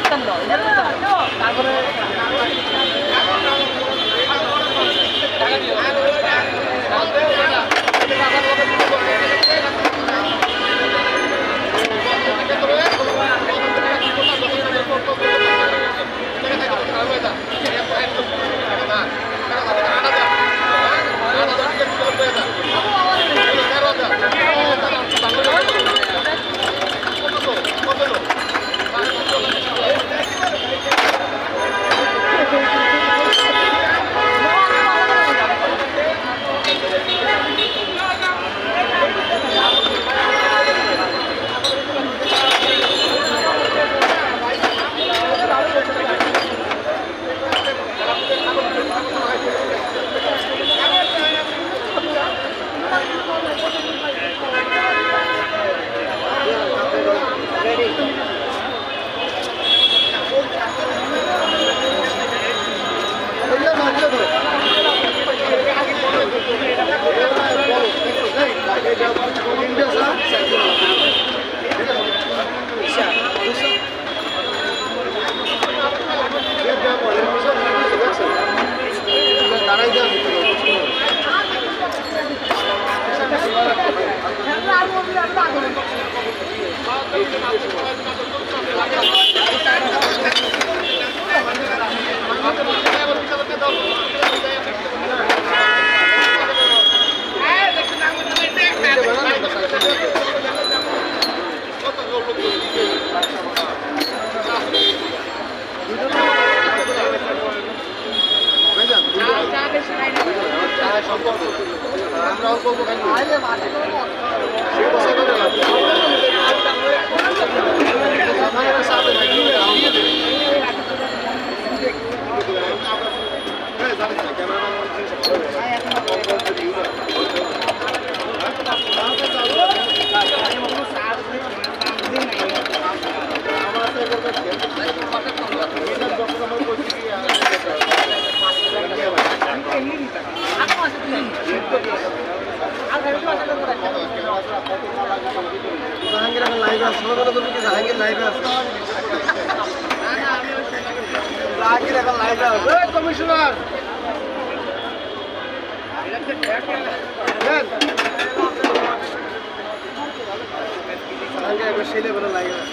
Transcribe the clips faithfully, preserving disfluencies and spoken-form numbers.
জাহাঙ্গীর এখন লাইভে আছে জাহাঙ্গীর লাইভে আছে জাহাঙ্গীর এখন লাইভে আছে কমিশনার জাহাঙ্গীর এখন সেই লেভেলে লাইভে আছে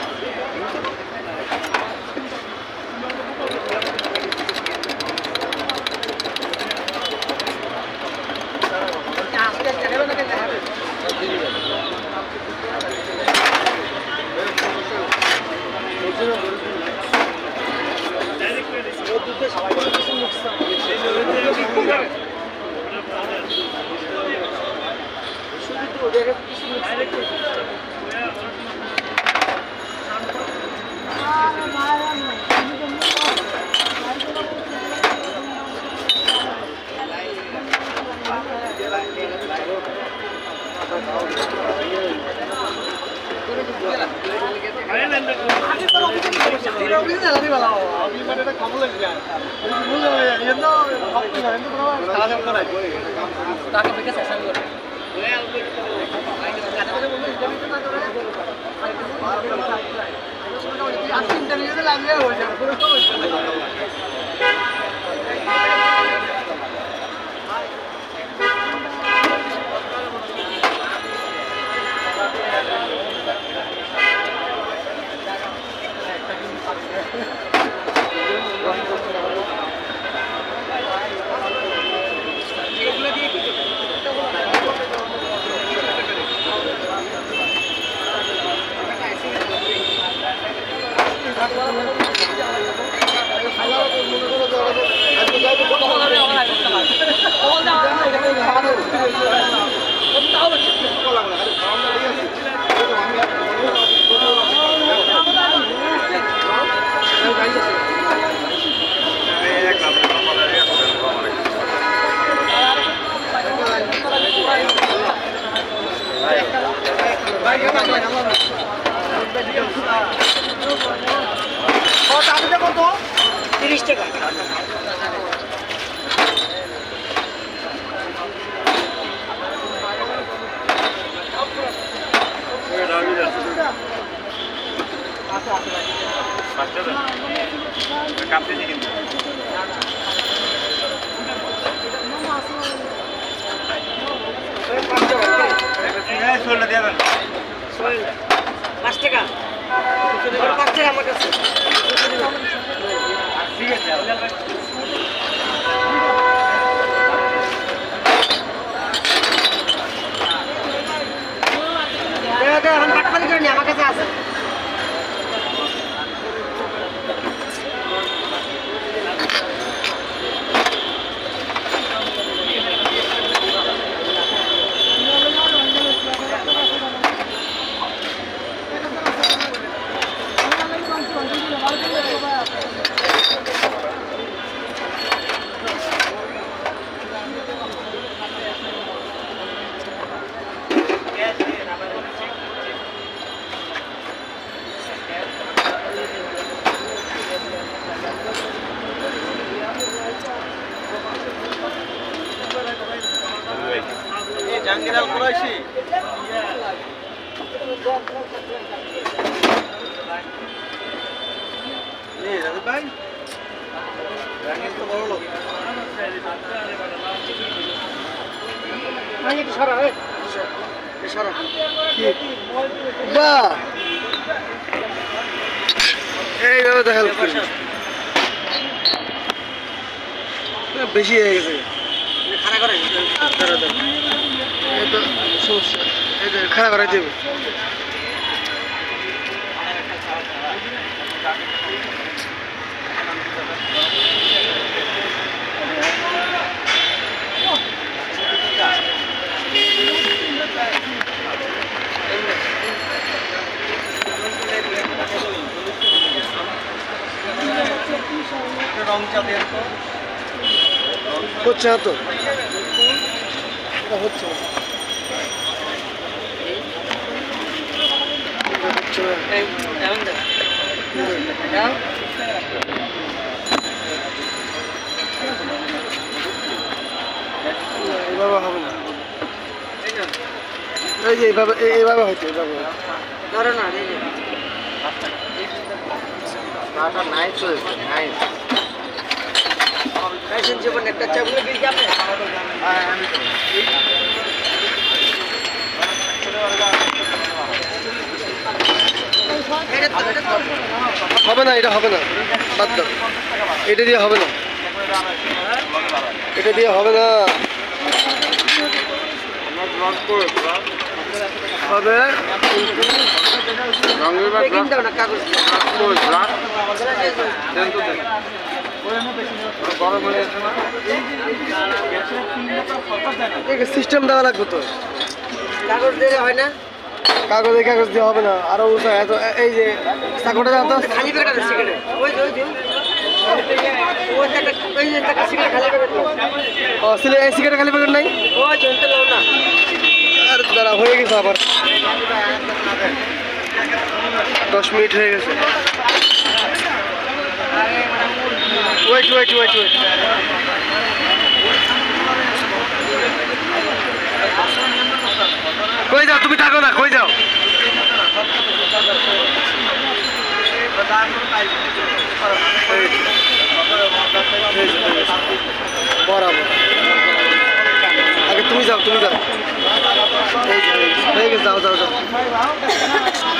তিরিশ টাকা কাঁপতেছি কিন্তু ষোলো দিয়ে দেন পাঁচ টাকা পাঁচ টাকা আমার কাছে ঠিক আছে এখন কাটপানি করে নি আমার কাছে আছে জাঙ্গিরাল কুরাইশি এই রাজু ভাই জাঙ্গির তো বড় লোক ভাই একটু সরা এই সরা কি বাহ এই ভাবে তো হেল্প করি বেশি হয়ে গেছে খাড়া করে খাড়া দাও এই তো সমস্যা এই তো খাড়া করে দেব রংটা দেন তো হচ্ছে না তো হচ্ছে এইভাবে হবে না এই যে এইভাবে এইভাবে হয়তো এইভাবে ধরো না নাইস হয়েছে নাইস ফ্যাশন জীবন একটা চাবুক দিই যাবে হ্যাঁ আমি হবে না এটা হবে না বাদ দাও এটা দিয়ে হবে না এটা দিয়ে হবে না হবে সিস্টেম দেওয়া লাগবে তো কাগজ দিয়ে হয় না কাগজে কাগজ দিয়ে হবে না আরো এত এই যে চাকরটা তো খালি প্যাকেট আছে সিগারেট ওই ওই যে ওই একটা ওই যে একটা সিগারেট খালি প্যাকেট ও সিলে এই সিগারেট খালি প্যাকেট নাই ও জনতে লাও না আর দাঁড়া হয়ে গেছে আবার দশ মিনিট হয়ে গেছে ওয়েট ওয়েট ওয়েট ওয়েট কই যাও তুমি থাকো না কই যাও বরাবর আগে তুমি যাও তুমি যাও হয়ে গেছে যাও যাও যাও